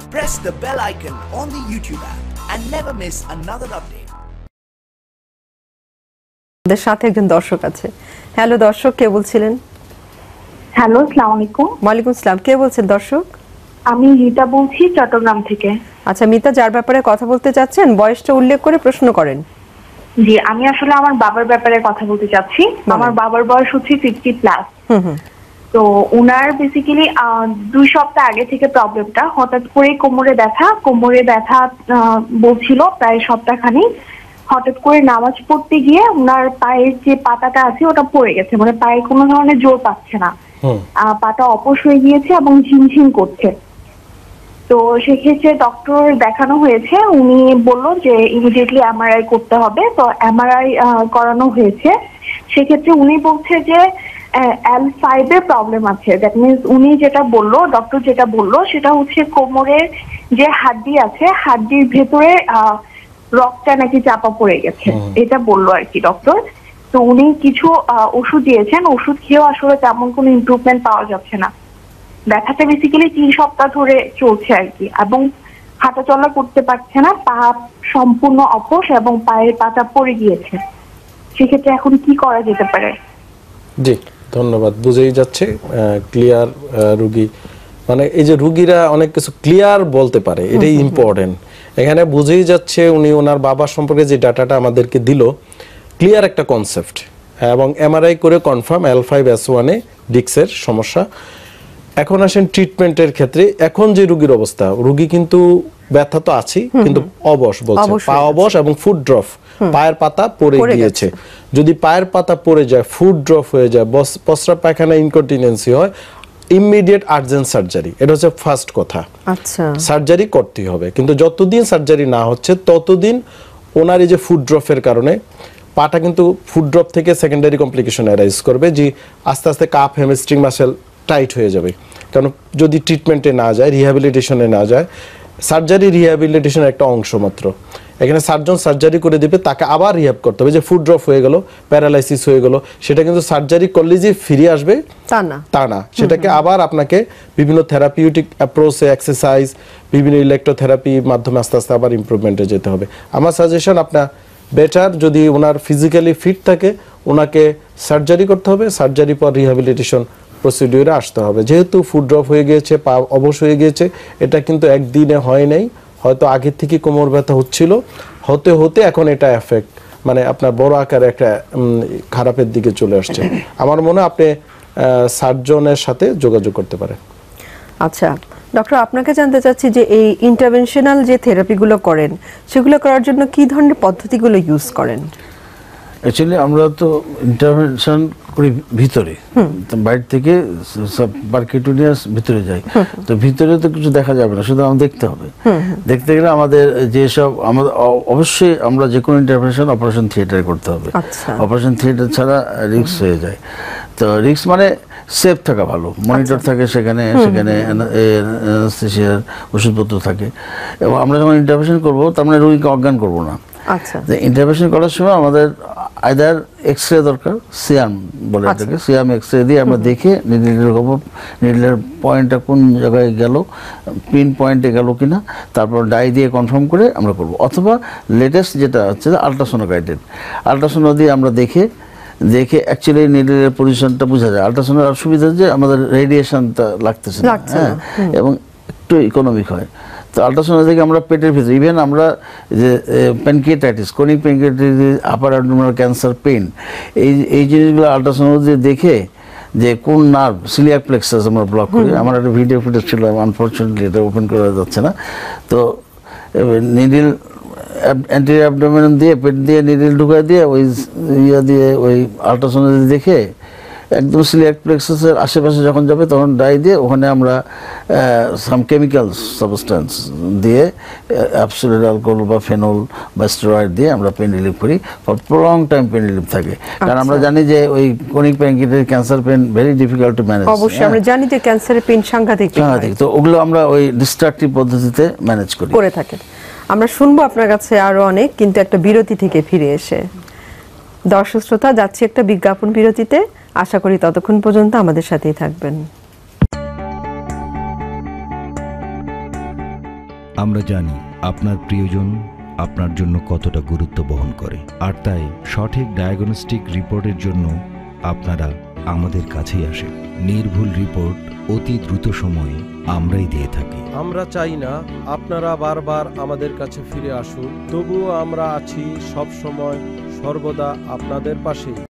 Press the bell icon on the YouTube app and never miss another update. আমাদের সাথে একজন দর্শক আছে। হ্যালো দর্শক, কে বলছিলেন? হ্যালো, আসসালামু আলাইকুম। ওয়ালাইকুম আসসালাম। কে বলছেন দর্শক? আমি মিতা বলছি, চট্টগ্রাম থেকে। আচ্ছা মিতা, যার ব্যাপারে কথা বলতে চাচ্ছেন বয়সটা উল্লেখ করে প্রশ্ন করেন। জি, আমি আসলে আমার বাবার ব্যাপারে কথা বলতে চাচ্ছি। আমার বাবার বয়স হচ্ছে 50+। তো উনার বেসিক্যালি 2 সপ্তাহ আগে থেকে প্রবলেমটা, হঠাৎ করে কোমরে ব্যথা বলছিল প্রায় সপ্তাহখানি। হঠাৎ করে নামাজ পড়তে গিয়ে উনার পায়ের যে পাতাটা আছে ওটা পড়ে গেছে, মানে পায়ে কোনো ধরনের জোর পাচ্ছে না, পাটা অপস হয়ে গিয়েছে এবং ঝিমঝিম করছে। তো সেক্ষেত্রে ডক্টর দেখানো হয়েছে, উনি বললো যে ইমিডিয়েটলি এমআরআই করতে হবে। তো এমআরআই করানো হয়েছে। সেক্ষেত্রে উনি বলছে যে L5 এর প্রবলেম আছে। দ্যাট মিনস উনি যেটা বললো, ডক্টর যেটা বললো সেটা হচ্ছে কোমরের যে হাড্ডি আছে, হাড্ডির ভেতরে রক্তটা নাকি চাপা পড়ে গেছে, এটা বললো আর কি ডক্টর। তো উনি কিছু ওষুধ দিয়েছেন, ওষুধ খেয়েও আসলে তেমন কোনো ইমপ্রুভমেন্ট পাওয়া যাচ্ছে না। ব্যথাটা বেসিক্যালি 3 সপ্তাহ ধরে চলছে আর কি, এবং হাঁটা চলা করতে পারছে না, পা সম্পূর্ণ অপস এবং পায়ের পাতা পড়ে গিয়েছে। সেক্ষেত্রে এখন কি করা যেতে পারে? জি ধন্যবাদ। বুঝেই যাচ্ছে ক্লিয়ার রোগী, মানে এই যে রোগীরা অনেক কিছু ক্লিয়ার বলতে পারে, এটাই ইম্পর্টেন্ট। এখানে বুঝেই যাচ্ছে উনি ওনার বাবা সম্পর্কে যে ডাটাটা আমাদেরকে দিল, ক্লিয়ার একটা কনসেপ্ট, এবং এমআরআই করে কনফার্ম L5S1 এ ডিস্কের সমস্যা। এখন আসেন ট্রিটমেন্টের ক্ষেত্রে। এখন যে রোগীর অবস্থা, রোগী কিন্তু ব্যথা তো আছে কিন্তু অবশ বলছে, পা অবশ এবং ফুট ড্রপ, পায়ের পাতা পড়ে গিয়েছে। যদি পায়ের পাতা পড়ে যায়, ফুট ড্রপ হয়ে যায়, প্রস্রাব পায়খানা ইনকন্টিনেন্সি হয়, ইমিডিয়েট আর্জেন্ট সার্জারি, এটা হচ্ছে ফার্স্ট কথা। আচ্ছা, সার্জারি করতেই হবে, কিন্তু যতদিন সার্জারি না হচ্ছে ততদিন ওনার এই যে ফুট ড্রপের কারণে পাটা কিন্তু ফুট ড্রপ থেকে সেকেন্ডারি কমপ্লিকেশন অ্যারাইজ করবে, যে আস্তে আস্তে কাফ হ্যামস্ট্রিং মাসেল টাইট হয়ে যাবে। কারণ যদি ট্রিটমেন্টে না যায়, রিহ্যাবিলিটেশনে না যায়, সার্জারি রিহ্যাবিলিটেশনের একটা অংশ মাত্র। এখানে সার্জন সার্জারি করে দিবে, তাকে আবার রিহ্যাব করতে হবে। যে ফুট ড্রপ হয়ে গেল, প্যারালাইসিস হয়ে গেল, সেটা কিন্তু সার্জারি করলে যে ফিরে আসবে তা না, সেটাকে আবার আপনাকে বিভিন্ন থেরাপিউটিক অ্যাপ্রোচে, এক্সারসাইজ, বিভিন্ন ইলেকট্রোথেরাপির মাধ্যমে আস্তে আস্তে আবার ইমপ্রুভমেন্টে যেতে হবে। আমার সাজেশন, আপনার বেটার যদি ওনার ফিজিক্যালি ফিট থাকে, ওনাকে সার্জারি করতে হবে, সার্জারি পর রিহ্যাবিলিটেশন প্রসিডিউরে আসতে হবে। যেহেতু ফুট ড্রপ হয়ে গিয়েছে, পা অবশ হয়ে গিয়েছে, এটা কিন্তু একদিনে হয় নাই, হয়তো আগের থেকে কোমর ব্যথা হচ্ছিল, হতে হতে এখন এটা এফেক্ট, মানে আপনার বড় আকারে একটা খারাপের দিকে চলে আসছে। আমার মনে হয় আপনি সার্জনের সাথে যোগাযোগ করতে পারেন। আচ্ছা ডক্টর, আপনাকে জানতে চাচ্ছি যে এই ইন্টারভেনশনাল যে থেরাপিগুলো করেন, সেগুলো করার জন্য কি ধরনের পদ্ধতিগুলো ইউজ করেন? অ্যাকচুয়ালি আমরা তো ইন্টারভেনশন করি ভিতরে, বাইরে থেকে পারকিউটেনিয়াস ভিতরে যাই। তো ভিতরে তো কিছু দেখা যাবে না, শুধু আমাদের দেখতে হবে। দেখতে গেলে আমাদের যেসব আমাদের অবশ্যই আমরা যে কোনো ইন্টারভেনশন অপারেশন থিয়েটারে করতে হবে। অপারেশন থিয়েটার ছাড়া রিস্ক হয়ে যায়। তো রিস্ক মানে সেফ থাকা ভালো, মনিটর থাকে সেখানে অ্যানেস্থেসিয়ার ওষুধপত্র থাকে, এবং আমরা যখন ইন্টারভেনশন করবো তার মানে রোগীকে অজ্ঞান করবো না। ইন্টারভেনশন করার সময় আমাদের আইদার এক্সরে দরকার, সিয়াম বলে এটাকে, সিয়াম এক্সরে দিয়ে আমরা দেখে নিডলের পয়েন্টটা কোন জায়গায় গেল, পিন পয়েন্টে গেল কিনা, তারপর ডাই দিয়ে কনফার্ম করে আমরা করব। অথবা লেটেস্ট যেটা হচ্ছে আলট্রাসোনো গাইডেড, আলট্রাসোনো দিয়ে আমরা দেখে অ্যাকচুয়ালি নিডলের পজিশনটা বোঝা যায়। আলট্রাসোনোর সুবিধা যে আমাদের রেডিয়েশনটা লাগতেছে না, হ্যাঁ, এবং একটু ইকোনমিক হয়। তো আলট্রাসোনো থেকে আমরা পেটের ভিতরে, ইভেন আমরা যে pancreatitis, chronic pancreatitis, upper abdominal cancer, pain, এই জিনিসগুলো আলট্রাসোনো দিয়ে দেখে যে কোন নার্ভ, সিলিয়াক প্লেক্সাস আমরা ব্লক করি। আমার একটা ভিডিও ফুটেজ ছিল, আনফর্চুনেটলি এটা ওপেন করা যাচ্ছে না। তো নিডিল অ্যান্টেরিয়র অ্যাবডোমেন দিয়ে, পেট দিয়ে নিডিল ঢুকাই দিয়ে ওই দিয়ে ওই আলট্রাসোনো দেখে একদম সিলিয়াক প্লেক্সাসের আশেপাশে যখন যাবে তখন ডাই দিয়ে ওখানে আমরা সাম কেমিক্যাল সাবস্টেন্স দিয়ে, অ্যাবসোলিউট অ্যালকোহল বা ফেনল বা স্টেরয়েড দিয়ে আমরা পেন রিলিফ করি। For prolong time pain relief থাকে, কারণ আমরা জানি যে ওই chronic pancreatitis cancer pain very difficult to manage. অবশ্যই আমরা জানি যে ক্যান্সারের পেন সাংঘাতিক, তো ওগুলো আমরা ওই ডিস্ট্রাকটিভ পদ্ধতিতে ম্যানেজ করে থাকেন। আমরা শুনবো আপনার কাছে আরো অনেক, কিন্তু একটা বিরতি থেকে ফিরে এসে। দর্শক শ্রোতা, যাচ্ছি একটা বিজ্ঞাপন বিরতিতে। আশা করি ততক্ষণ পর্যন্ত আমাদের সাথেই থাকবেন। আমরা জানি আপনার প্রিয়জন আপনার জন্য কতটা গুরুত্ব বহন করে, আর তাই সঠিক ডায়াগনস্টিক রিপোর্টের জন্য আপনারা আমাদের কাছেই আসেন। নির্ভুল রিপোর্ট অতি দ্রুত সময়ে আমরাই দিয়ে থাকি। আমরা চাই না আপনারা বারবার আমাদের কাছে ফিরে আসুন, তবুও আমরা আছি সব সময় সর্বদা আপনাদের পাশেই।